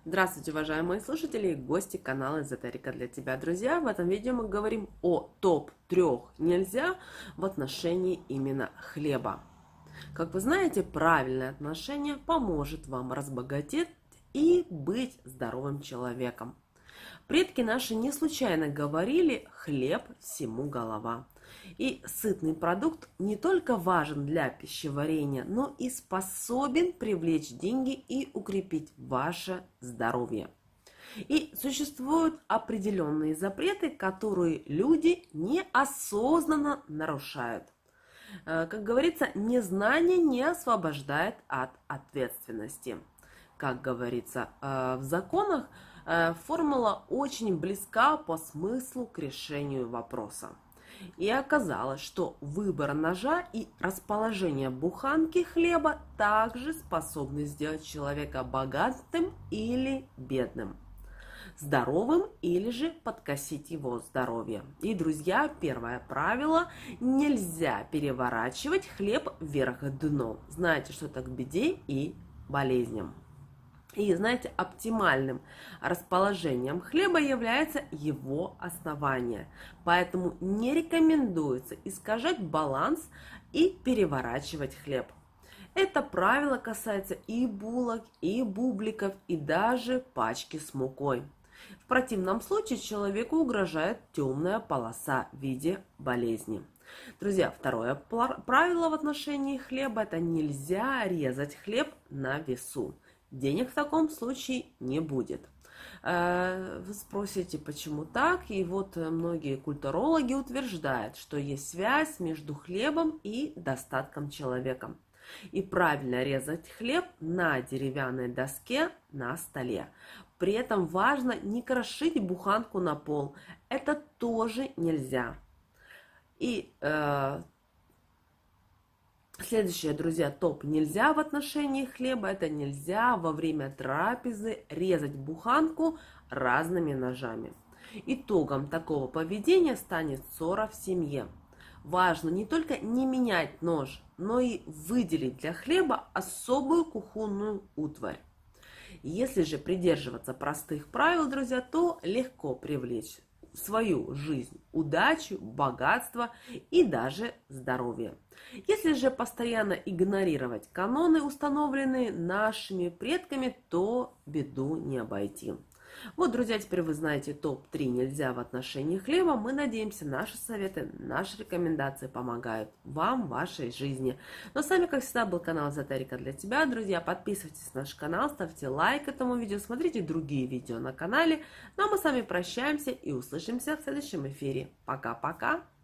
Здравствуйте, уважаемые слушатели и гости канала Эзотерика для тебя, друзья. В этом видео мы говорим о топ-3 нельзя в отношении именно хлеба. Как вы знаете, правильное отношение поможет вам разбогатеть и быть здоровым человеком. Предки наши не случайно говорили «хлеб всему голова». И сытный продукт не только важен для пищеварения, но и способен привлечь деньги и укрепить ваше здоровье. И существуют определенные запреты, которые люди неосознанно нарушают. Как говорится, незнание не освобождает от ответственности. Как говорится в законах, формула очень близка по смыслу к решению вопроса. И оказалось, что выбор ножа и расположение буханки хлеба также способны сделать человека богатым или бедным, здоровым или же подкосить его здоровье. И, друзья, первое правило: нельзя переворачивать хлеб вверх дном. Знаете, что это к беде и болезням. И, знаете, оптимальным расположением хлеба является его основание. Поэтому не рекомендуется искажать баланс и переворачивать хлеб. Это правило касается и булок, и бубликов, и даже пачки с мукой. В противном случае человеку угрожает темная полоса в виде болезни. Друзья, второе правило в отношении хлеба – это нельзя резать хлеб на весу. Денег в таком случае не будет. Вы спросите, почему так? И вот многие культурологи утверждают, что есть связь между хлебом и достатком человека. И правильно резать хлеб на деревянной доске на столе. При этом важно не крошить буханку на пол. Это тоже нельзя. И следующее, друзья, топ нельзя в отношении хлеба. Это нельзя во время трапезы резать буханку разными ножами. Итогом такого поведения станет ссора в семье. Важно не только не менять нож, но и выделить для хлеба особую кухонную утварь. Если же придерживаться простых правил, друзья, то легко привлечь в свою жизнь удачу, богатство и даже здоровье. Если же постоянно игнорировать каноны, установленные нашими предками, то беду не обойти. Вот, друзья, теперь вы знаете топ-3 нельзя в отношении хлеба. Мы надеемся, наши советы, наши рекомендации помогают вам в вашей жизни. Но с вами, как всегда, был канал Эзотерика для тебя. Друзья, подписывайтесь на наш канал, ставьте лайк этому видео, смотрите другие видео на канале. Ну а мы с вами прощаемся и услышимся в следующем эфире. Пока-пока!